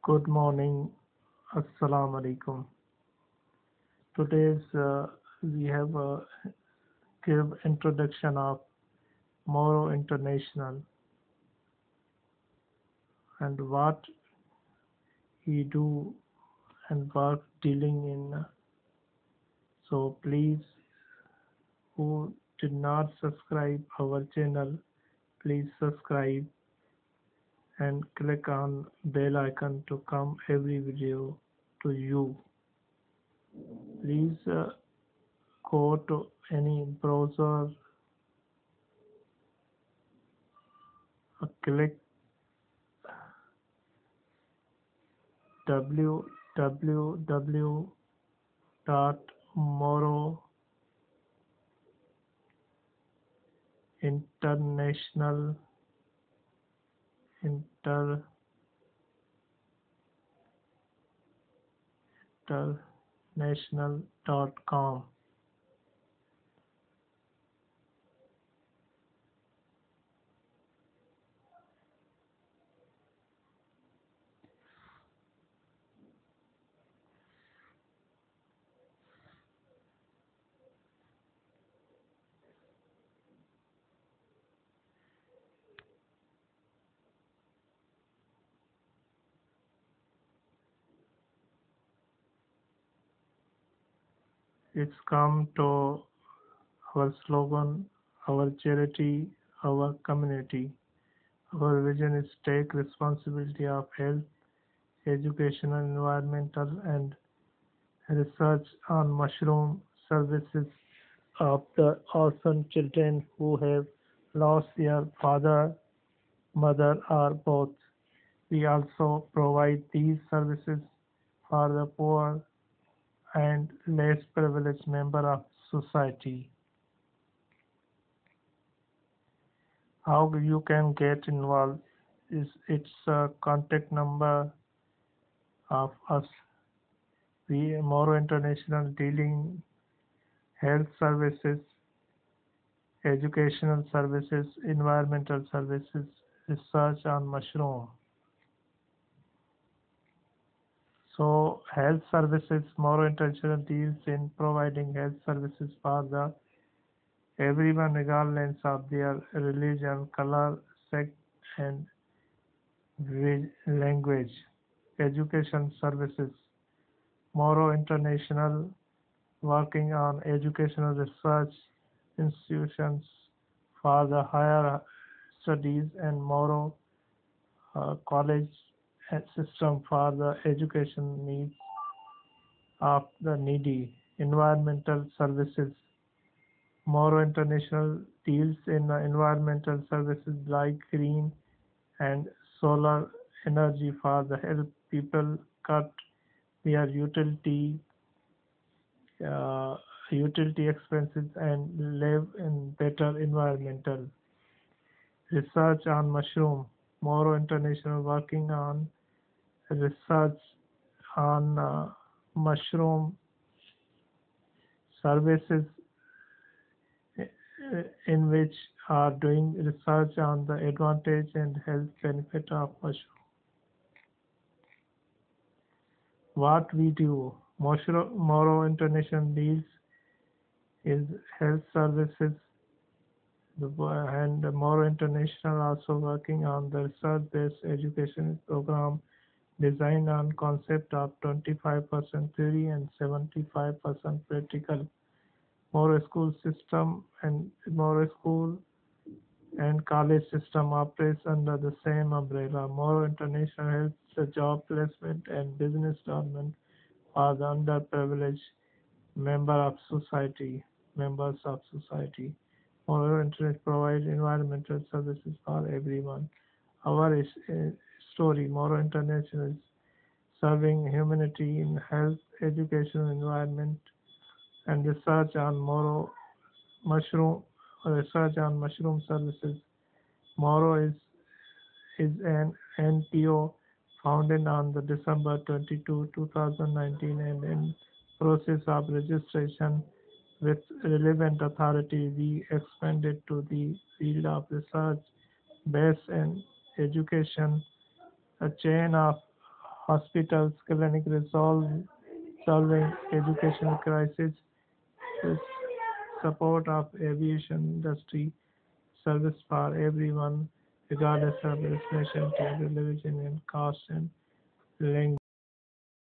Good morning, Assalamu alaikum. Today's we have give introduction of Moro International and what he do and work dealing in. So please, who did not subscribe our channel, please subscribe and click on bell icon to come every video to you. Please go to any browser, click www.morointernational.com. It's come to our slogan, our charity, our community. Our vision is take responsibility of health, educational, environmental, and research on mushroom services of the orphan children who have lost their father, mother, or both. We also provide these services for the poor and less privileged member of society. How you can get involved is its a contact number of us. We Moro International dealing health services, educational services, environmental services, research on mushroom. So health services, Moro International deals in providing health services for the everyone regardless of their religion, color, sect, and language. Education services, Moro International working on educational research institutions for the higher studies and Moro college system for the education needs of the needy. Environmental services, Moro International deals in environmental services like green and solar energy for the help people cut their uh, utility expenses and live in better environmental. Research on mushroom, Moro International working on research on mushroom services in which are doing research on the advantage and health benefit of mushroom. What we do, Moro International deals is health services and Moro International also working on the research-based education program designed on concept of 25% theory and 75% practical. Moro school system and Moro school and college system operates under the same umbrella. Moro International helps the job placement and business development for the underprivileged member of society, members of society. Moro International provides environmental services for everyone. Our story, Moro International is serving humanity in health, education, environment, and mushroom research on mushroom services. Moro is an NPO founded on the December 22, 2019 and in process of registration with relevant authority. We expanded to the field of research, base and education, a chain of hospitals, clinic solving educational crisis, s- support of aviation industry, service for everyone, regardless of destination, religion, and caste and language.